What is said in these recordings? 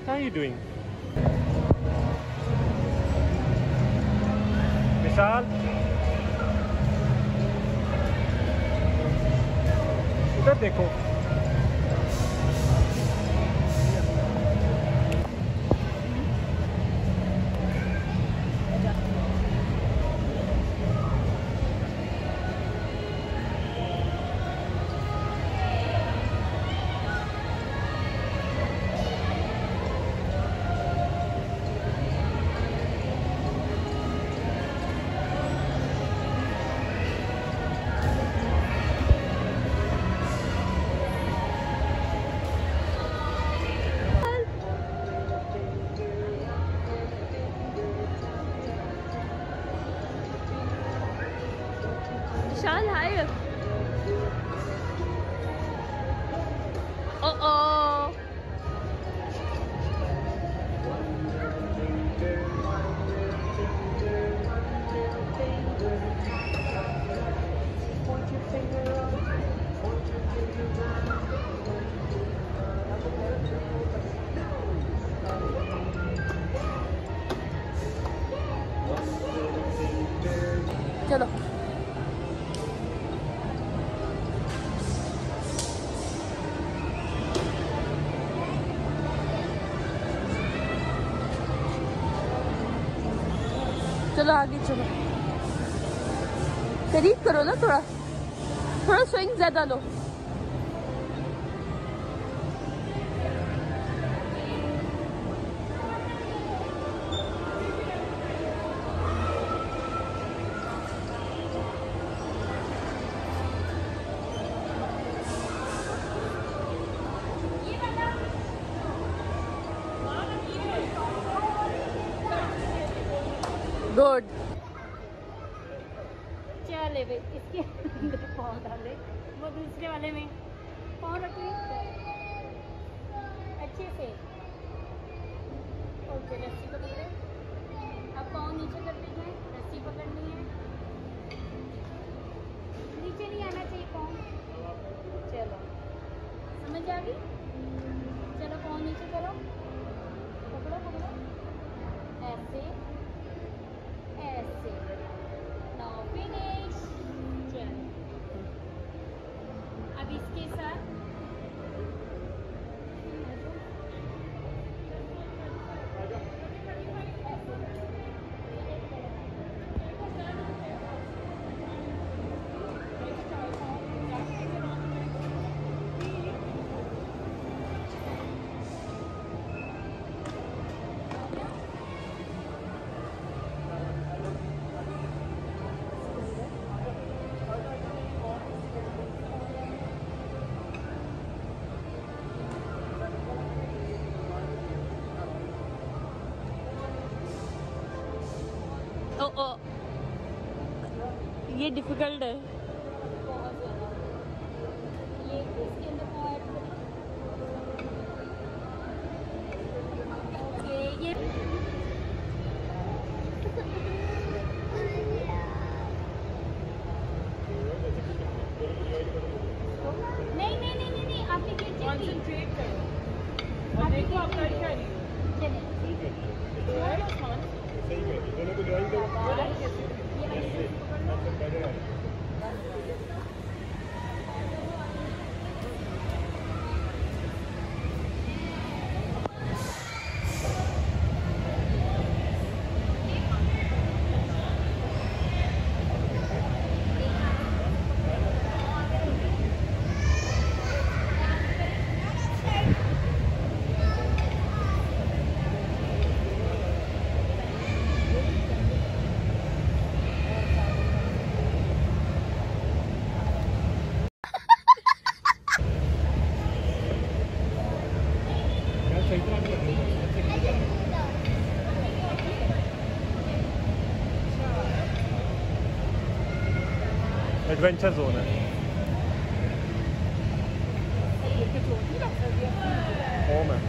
What are you doing? विशाल इधर देखो। विशाल हाय। ओ चलो चलो आगे चलो। करीब करो ना, थोड़ा थोड़ा स्विंग ज्यादा लो। गुड। चले भाई, इसके अंदर पाँव डाले, वो दूसरे वाले में पाँव रखिए अच्छे से। ओके, रस्सी को पकड़े, अब पाँव नीचे कर दीजिए, रस्सी पकड़नी है, नीचे नहीं आना चाहिए पाँव। चलो समझ आ गई। चलो पाँव नीचे करो, पकड़ो पकड़ो, ऐसे ऐसे। Now finish. चलो अब इसके साथ ओ ये डिफिकल्ट है। बहुत ज़्यादा ये इसके अंदर पाँव ऐड करें। ओके ये नहीं नहीं नहीं नहीं नहीं, आपने कंसंट्रेट करो। आप देखो आप कर क्या रही हो। चलिए ठीक है, सही है, दोनों को ज्वाइन करो। एडवेंचर जोन है। होम है।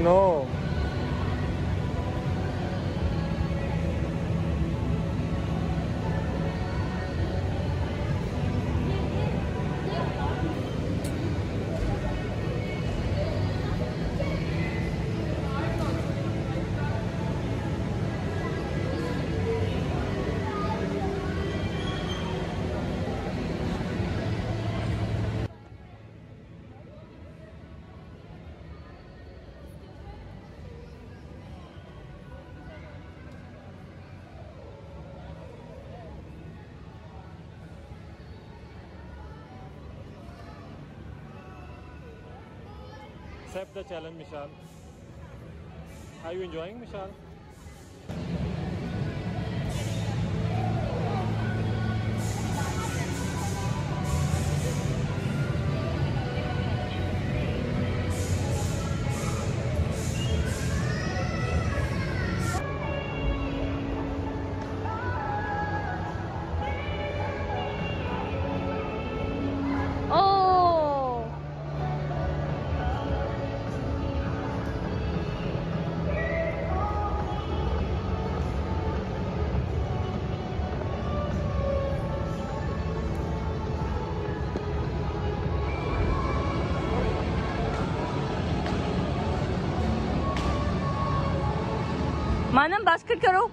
No. Accept the challenge, Mishal. Are you enjoying, Mishal? मानम बास्केट करो।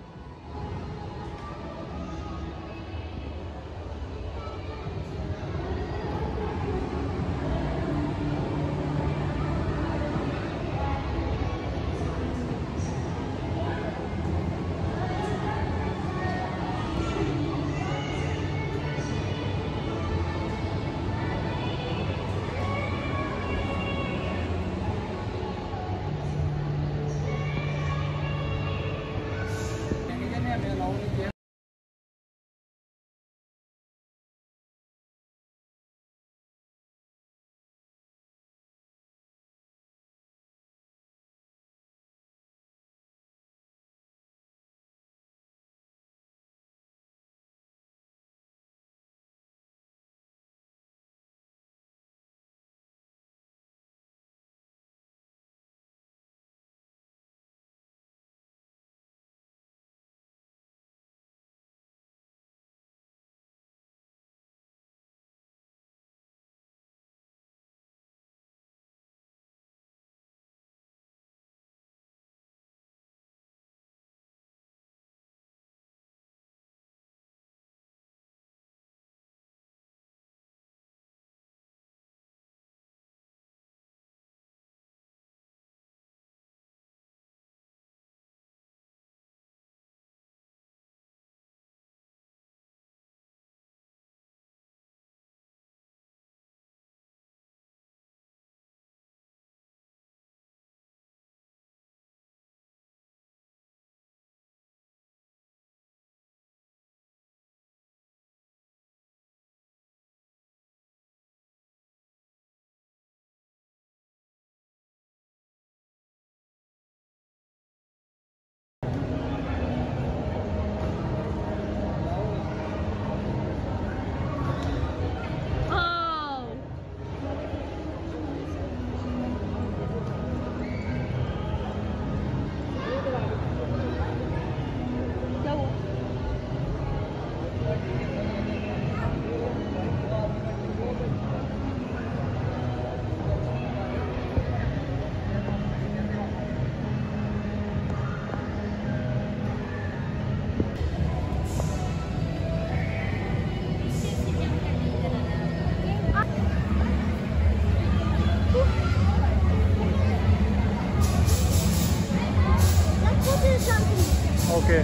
Okay.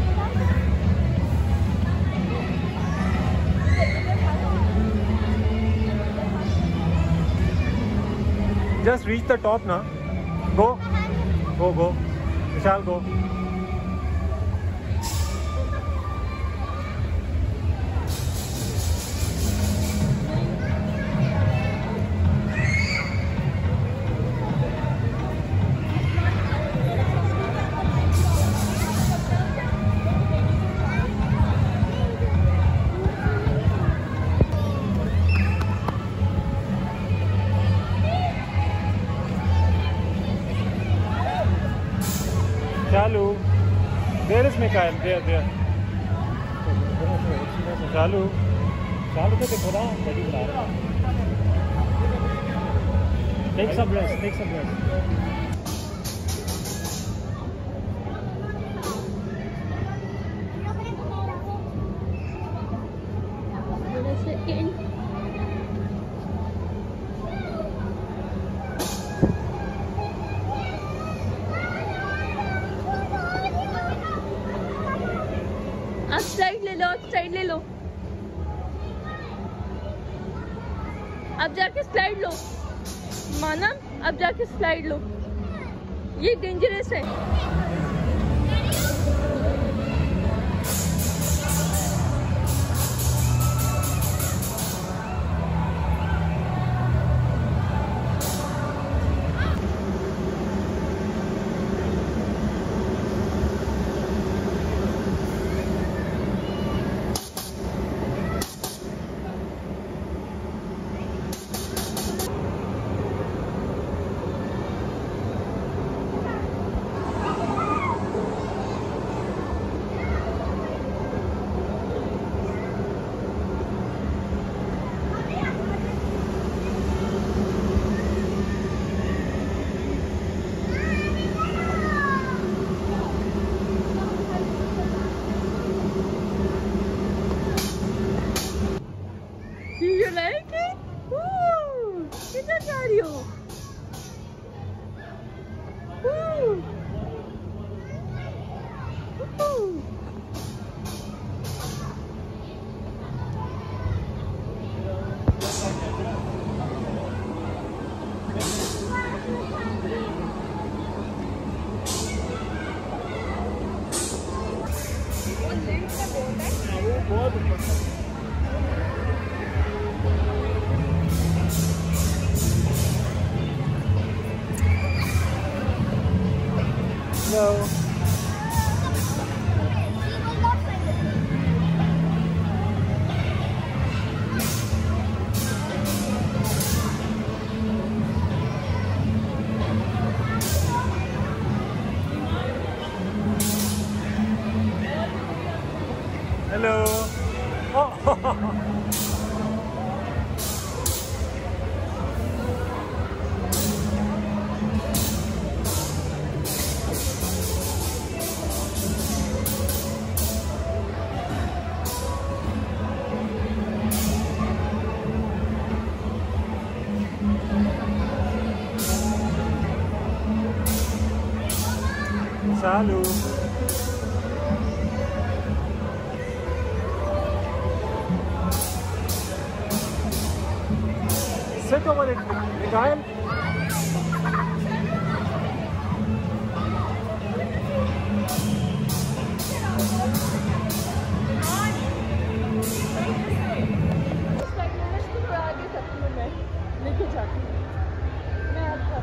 Just reach the top now. Go. Go, go. Vishal, go. Kyle, there. चालू तो देखो ना, बड़ी बना रहा है। Take some rest. आप साइड ले लो, अब जाके स्लाइड लो। माना, अब जाके स्लाइड लो, ये डेंजरस है। You like it? Woo! कितना जा रही हो? Woo! Woo! Hello. Hello. Oh. Salut. Sit over it, Kyle. लेके जाती हूँ मैं आपको।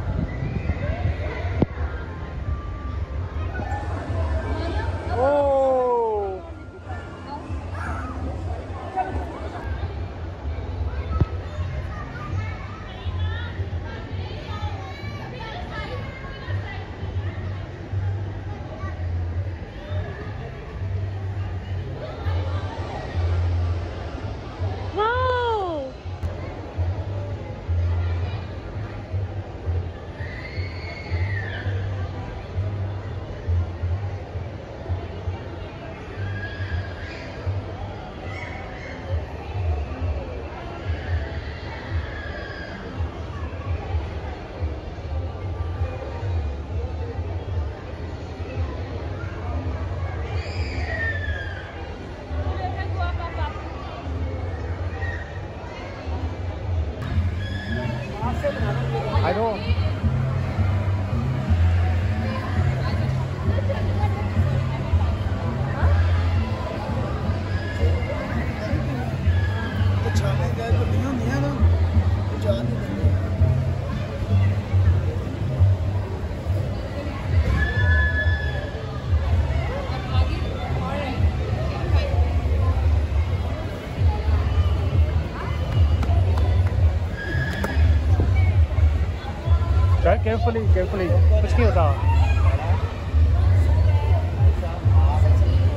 I don't. Carefully, कुछ नहीं होता।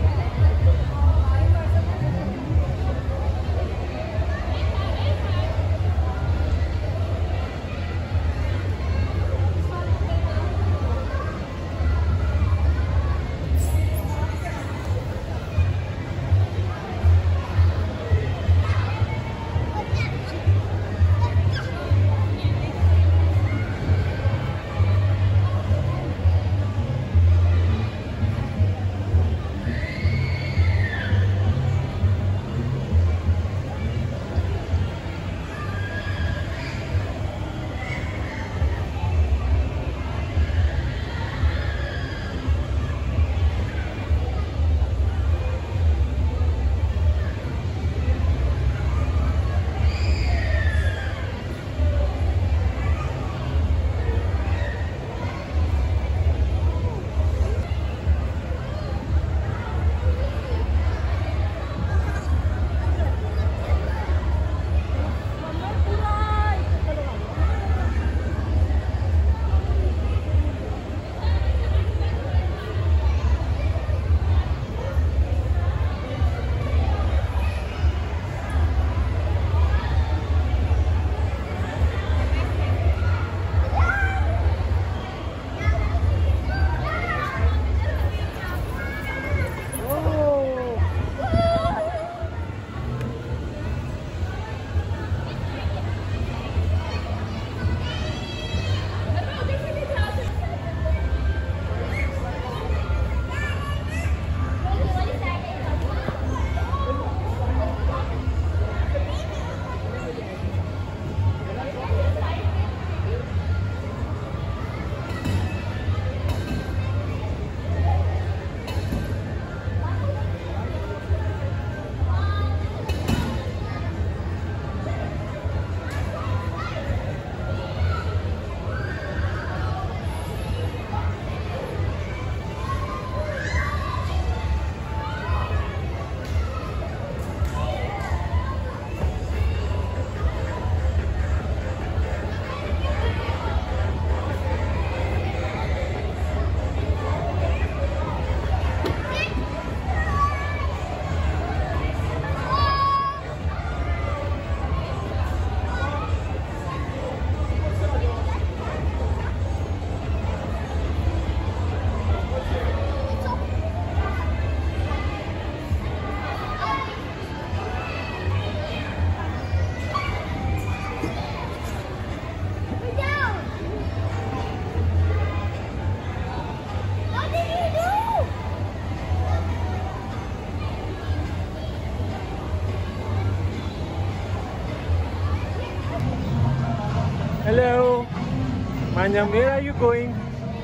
Manyam, where are you going?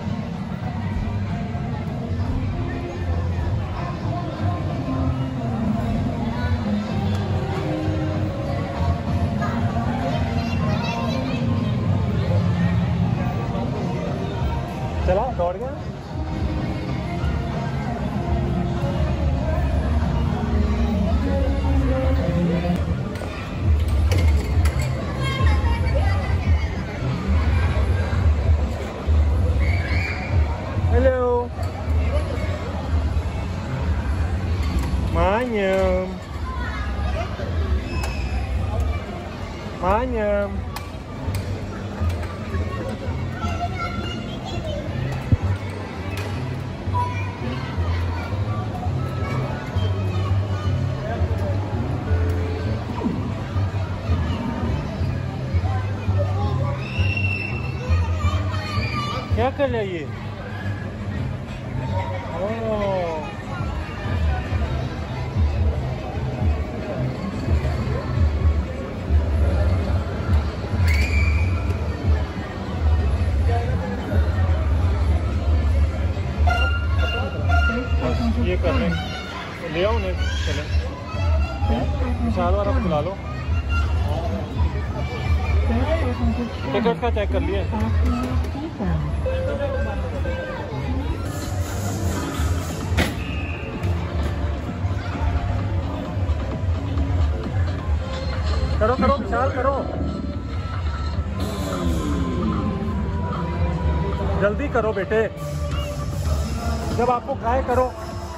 चला दौड़ गया। Hello, Manyam. Manyam. क्या कर रहा है ये? ओह, ये कर रहे हैं, ले आओ उन्हें। चले विशाल वाला को बुला लो। टिकट का चेक कर लिए? करो करो विशाल करो, जल्दी करो बेटे, जब आपको कहा करो।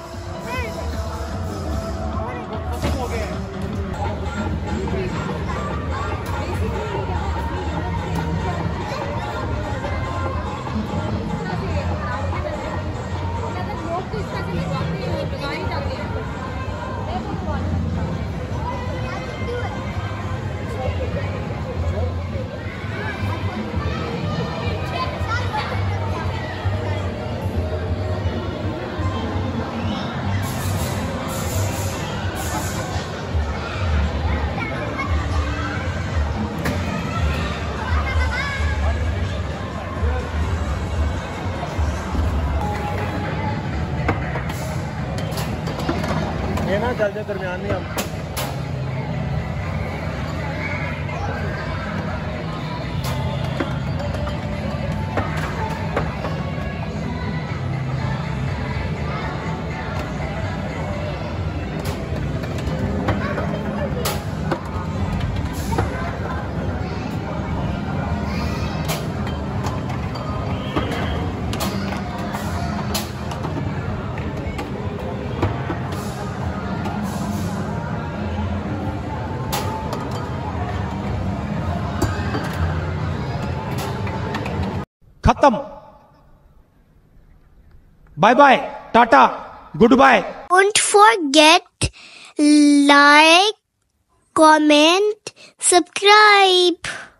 ये ना चल जाए दरमियान में हम। खत्म, bye bye, tata, good bye. Don't forget like, comment, subscribe.